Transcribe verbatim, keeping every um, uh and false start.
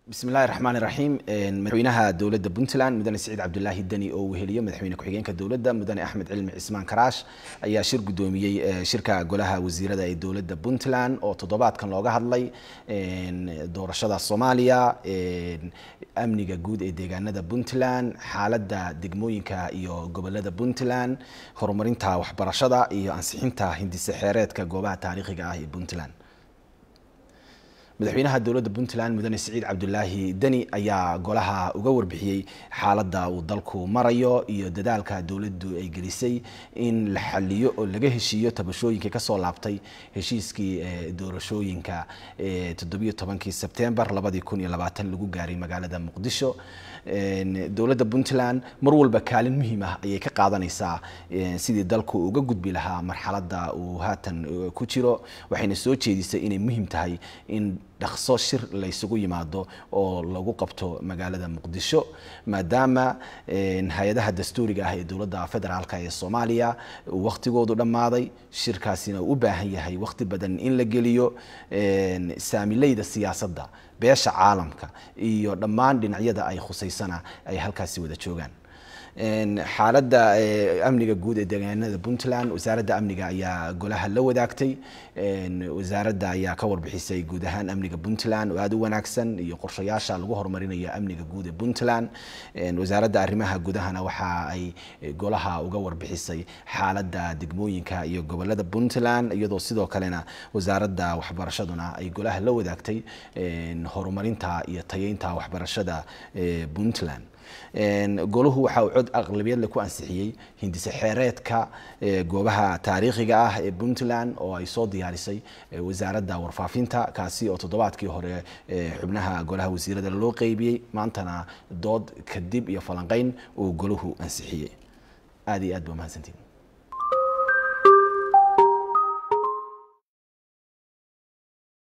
بسم الله الرحمن الرحيم مدحوينها دولة بنتلاند مدن سعيد عبد الله الدني oo weheliyo madaxweyne ku xigeenka dowladda mudane Axmed Cilmi Cismaan Karaash ayaa shir gudoomiyay shirka golaha wasiirada ee dowladda Puntland oo toddobaadkan looga hadlay doorashada Soomaaliya amniga guud ee deegaanada Puntland xaaladda degmooyinka iyo gobolada Puntland horumarinta waxbarashada iyo ansixinta hindise xeereedka goobaha taariikhiga ah ee Puntland madaxweynaha dowladda Puntland mudane Siciid Cabdullaahi Dani ayaa golaha uga warbixiyay xaaladda uu dalku marayo iyo dadaalka dowladdu ay gelisay in la xalliyo oo laga heshiiyo tabashooyinka ka soo laabtay heshiiskii doorashooyinka toddoba iyo tobankii Sebtembar laba kun iyo labaatan lagu gaaray magaalada Muqdisho dowladda Puntland mar walba kaalin muhiim ah ayay ka qaadanaysaa sidii dalku uga gudbi lahaa marxaladda uu haatan ku jiro waxayna soo jeedisay inay muhiim tahay in dhaqso shir la isugu yimaado oo lagu qabto magaalada Muqdisho maadaama hay'adaha dastuuriga ah ee dowladda federaalka ee Soomaaliya waqtigoodu dhamaaday shirkaasina u baahan yahay waqti badan in la geliyo saamileyda siyaasadda beesha caalamka iyo dhammaan dhinacyada ay khuseysana ay halkaasi wada joogaan xaaladda amniga guud ee deegaanada Puntland wasaaradda amniga ayaa golaha la wadaagtay wasaaradda ayaa ka warbixisay guud ahaan amniga Puntland oo aad u wanaagsan iyo qorshayaasha lagu horumarinayo amniga guud ee Puntland wasaaradda arrimaha gudahana waxa ay golaha uga warbixisay xaaladda degmooyinka iyo gobolada Puntland iyadoo sidoo kalena wasaaradda waxbarashaduna ay golaha la wadaagtay horumarinta iyo tayeynta waxbarashada Puntland goluhu waxa uu cod aqlabiyad ku ansixiyay hindise xeereedka goobaha taariikhiga ah ee Puntland oo ay soo diyaarisay wasaaradda warfaafinta kaasi oo toddobaadkii hore xubnaha golaha wasiirada loo qaybiyay maantana dood kadib iyo falanqeyn uu goluhu ansixiyay aad iyo aad baa mahadsantiin